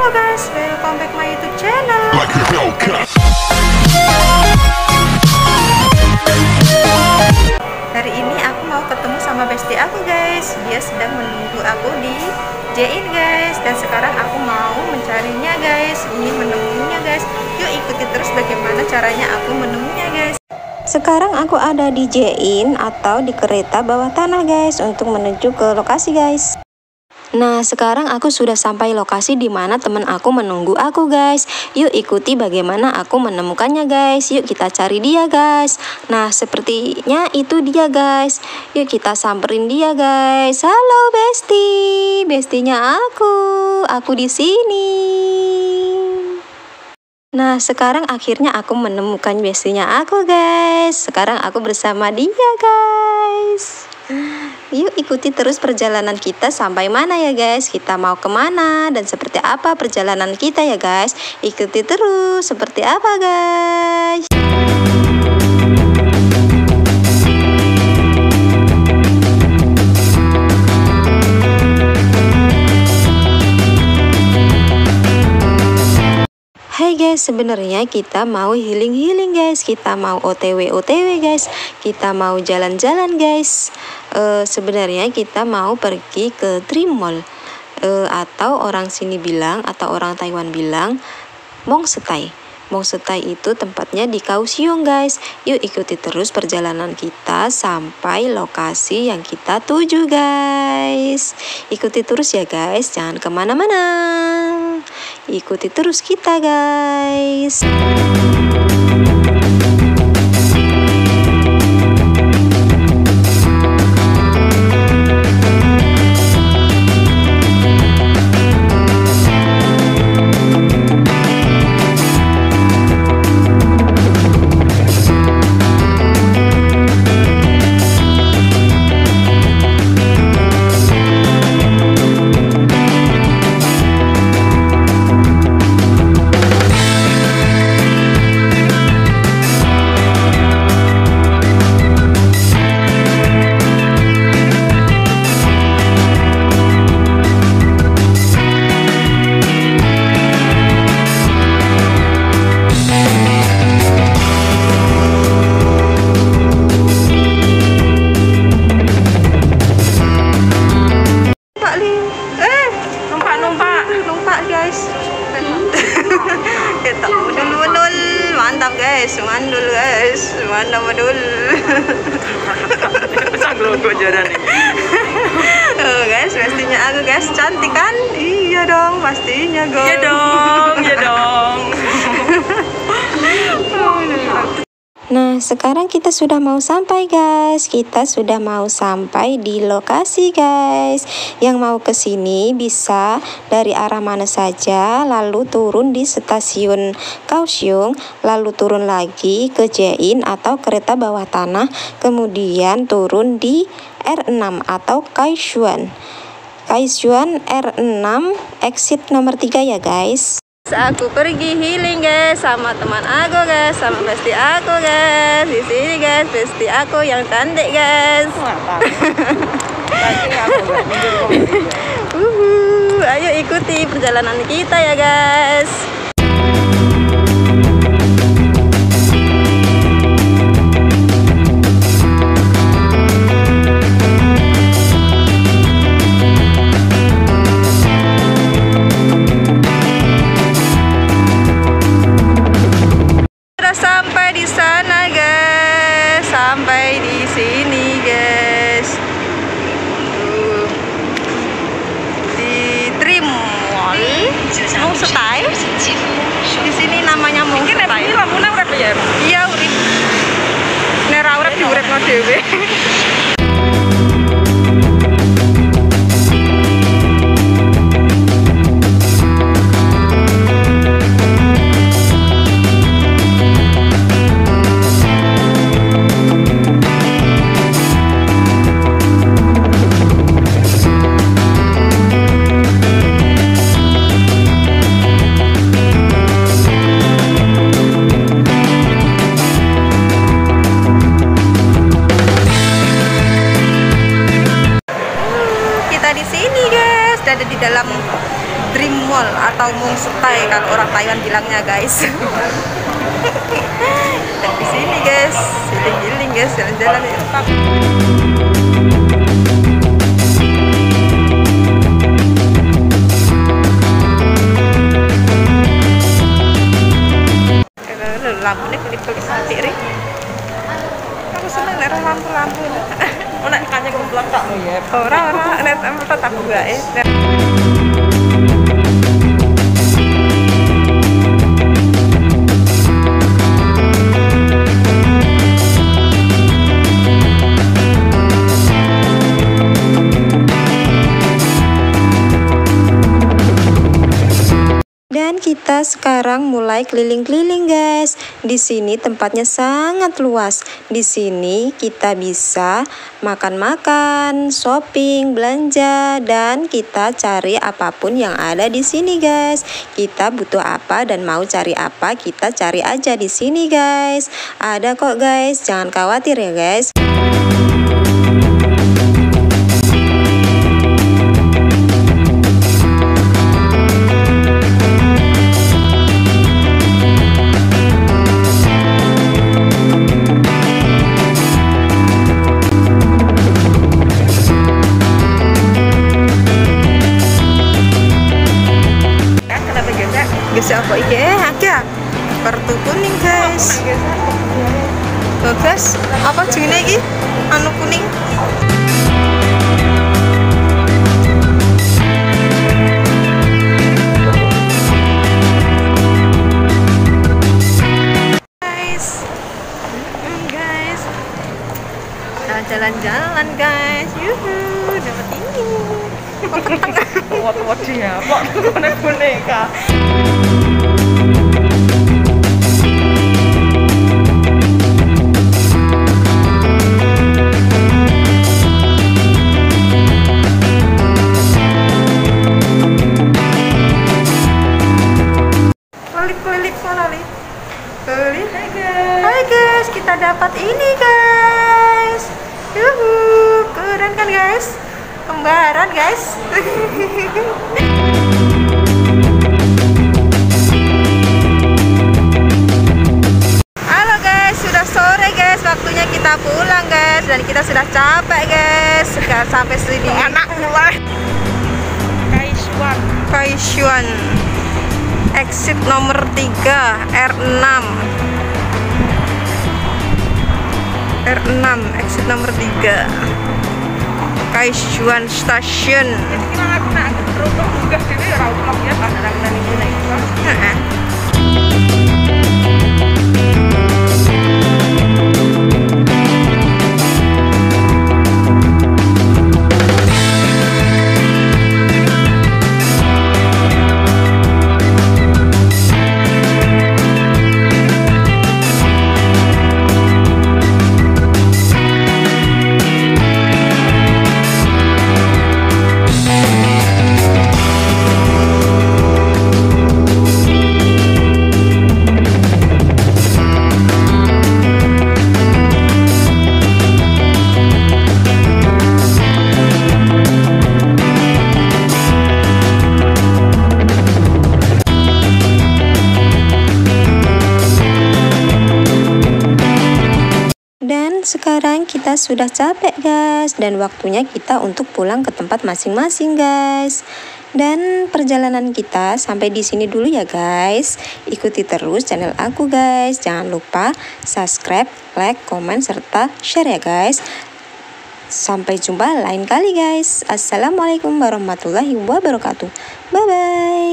Halo guys, welcome back my YouTube channel. Hari ini aku mau ketemu sama bestie aku guys. Dia sedang menunggu aku di J-In guys. Dan sekarang aku mau mencarinya guys, ingin menemuinya guys. Yuk ikuti terus bagaimana caranya aku menemuinya guys. Sekarang aku ada di J-In atau di kereta bawah tanah guys, untuk menuju ke lokasi guys. Nah, sekarang aku sudah sampai lokasi di mana teman aku menunggu aku guys. Yuk ikuti bagaimana aku menemukannya guys. Yuk kita cari dia guys. Nah, sepertinya itu dia guys. Yuk kita samperin dia guys. Halo bestie, bestinya aku di sini. Nah, sekarang akhirnya aku menemukan bestinya aku guys. Sekarang aku bersama dia guys. Yuk ikuti terus perjalanan kita sampai mana ya guys. Kita mau kemana dan seperti apa perjalanan kita ya guys. Ikuti terus seperti apa guys. Hai guys, sebenarnya kita mau healing guys, kita mau OTW guys, kita mau jalan-jalan guys. Sebenarnya kita mau pergi ke Dream Mall, atau orang sini bilang, atau orang Taiwan bilang Mong Setai. Mong Setai itu tempatnya di Kaohsiung guys. Yuk ikuti terus perjalanan kita sampai lokasi yang kita tuju guys. Ikuti terus ya guys, jangan kemana-mana. Ikuti terus kita guys. Mantap guys, mandul guys, mantap mandul. Logo jalan nih. Oh guys, pastinya aku guys, cantik kan? Iya dong, pastinya go. Iya dong, iya dong. Nah, sekarang kita sudah mau sampai guys. Kita sudah mau sampai di lokasi guys. Yang mau ke sini bisa dari arah mana saja, lalu turun di stasiun Kaohsiung, lalu turun lagi ke J-In atau kereta bawah tanah, kemudian turun di R6 atau Kaohsiung R6 exit nomor 3 ya guys. Aku pergi healing guys sama teman aku guys, sama bestie aku guys. Di sini guys, bestie aku yang cantik guys. Ayo ikuti perjalanan kita ya guys. Sampai di sana guys, sampai di sini guys, di Dream Mall Mong Setai. Di sini namanya Mong Setai. Iya urip, nera urip diuripno dhewe. atau Mungsutai kalau orang Taiwan bilangnya guys. Dan di sini guys, healing guys, jalan-jalan ya. Lampunya kelip-kelip mati ri. Aku seneng nek lampu-lampu. Ora kanya kumplak tak ya. Ora nek tempat aku gae. Dan kita sekarang mulai keliling-keliling guys. Di sini tempatnya sangat luas. Di sini kita bisa makan-makan, shopping, belanja, dan kita cari apapun yang ada di sini guys. Kita butuh apa dan mau cari apa, kita cari aja di sini guys. Ada kok guys, jangan khawatir ya guys. Gesek apa iki? Akeh. Kartu kuning, guys. Tuh, guys, apa jenenge iki? Anu kuning. Guys. Guys. Nah, jalan-jalan, guys. Yuhu, dapat ini. Wat dia, Pak. Boneka. Kelip-kelip mana nih? Kelip. Hai guys, kita dapat ini guys. Yuhu, keren kan guys? Kembaran guys. Halo guys, sudah sore guys, waktunya kita pulang guys, dan kita sudah capek guys. Sekarang sampai sini. Anak mulai. Kaishuan. Exit nomor 3 R6. R6 exit nomor 3. Kaishuan Station. Kita nak terus tugas ini rawat ya kadang-kadang ini naik. Sekarang kita sudah capek guys, dan waktunya kita untuk pulang ke tempat masing-masing guys. Dan perjalanan kita sampai di sini dulu ya guys. Ikuti terus channel aku guys. Jangan lupa subscribe, like, komen, serta share ya guys. Sampai jumpa lain kali guys. Assalamualaikum warahmatullahi wabarakatuh. Bye bye.